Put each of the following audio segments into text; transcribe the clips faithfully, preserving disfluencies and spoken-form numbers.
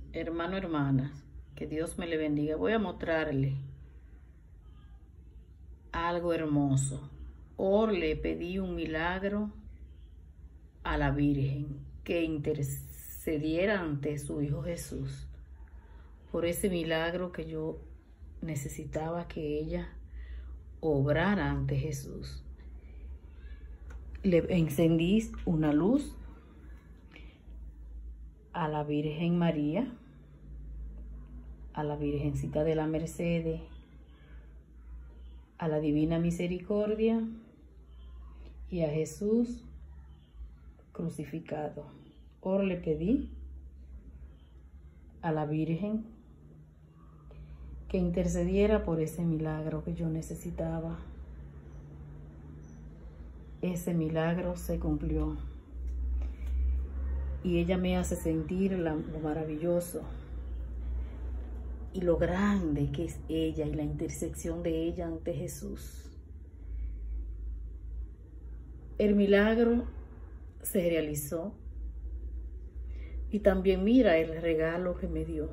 Hermano, hermanas, que Dios me le bendiga. Voy a mostrarle algo hermoso. Hoy le pedí un milagro a la Virgen que intercediera ante su Hijo Jesús por ese milagro que yo necesitaba que ella obrara ante Jesús. Le encendí una luz a la Virgen María, a la Virgencita de la Mercedes, a la Divina Misericordia y a Jesús crucificado. Ahora le pedí a la Virgen que intercediera por ese milagro que yo necesitaba. Ese milagro se cumplió. Y ella me hace sentir la, lo maravilloso y lo grande que es ella y la intersección de ella ante Jesús. El milagro se realizó y también mira el regalo que me dio.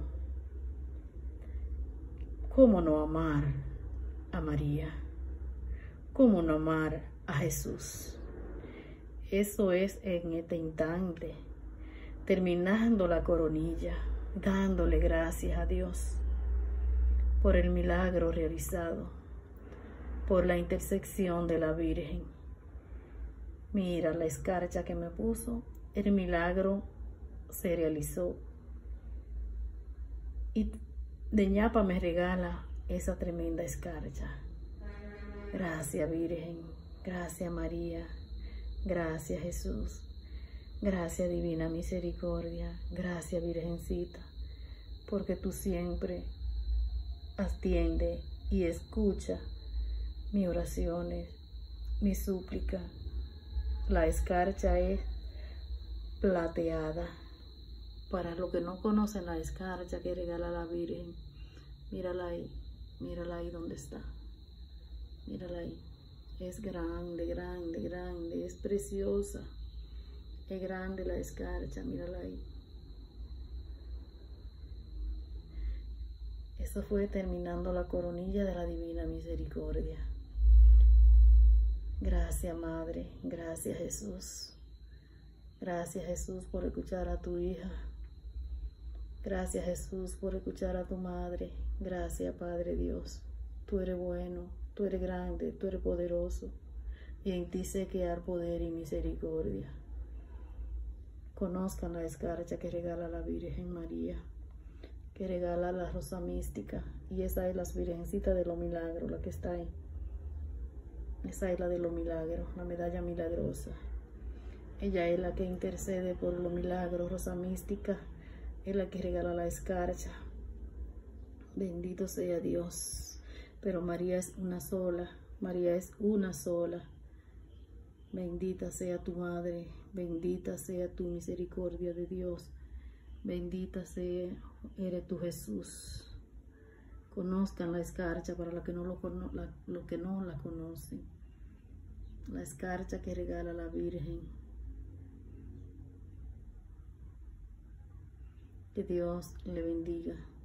¿Cómo no amar a María? ¿Cómo no amar a Jesús? Eso es en este instante, terminando la coronilla, dándole gracias a Dios por el milagro realizado, por la intersección de la Virgen. Mira la escarcha que me puso, el milagro se realizó. Y de ñapa me regala esa tremenda escarcha. Gracias, Virgen. Gracias, María. Gracias, Jesús. Gracias, Divina Misericordia. Gracias, Virgencita, porque tú siempre atiende y escucha mis oraciones, mi súplica. La escarcha es plateada. Para los que no conocen la escarcha que regala la Virgen, mírala ahí, mírala ahí donde está. Mírala ahí. Es grande, grande, grande, es preciosa. Es grande la escarcha, mírala ahí. Eso fue terminando la coronilla de la Divina Misericordia. Gracias, Madre. Gracias, Jesús. Gracias, Jesús, por escuchar a tu hija. Gracias, Jesús, por escuchar a tu madre. Gracias, Padre Dios. Tú eres bueno, tú eres grande, tú eres poderoso. Y en ti sé que hay poder y misericordia. Conozcan la escarcha que regala la Virgen María, que regala la rosa mística. Y esa es la Virgencita de los Milagros, la que está ahí. Esa es la de los milagros, la medalla milagrosa. Ella es la que intercede por los milagros, rosa mística. Es la que regala la escarcha. Bendito sea Dios. Pero María es una sola. María es una sola. Bendita sea tu madre. Bendita sea tu misericordia de Dios. Bendita sea, eres tu Jesús. Conozcan la escarcha para los que no, lo cono la, lo que no la conocen. La escarcha que regala la Virgen. Que Dios le bendiga.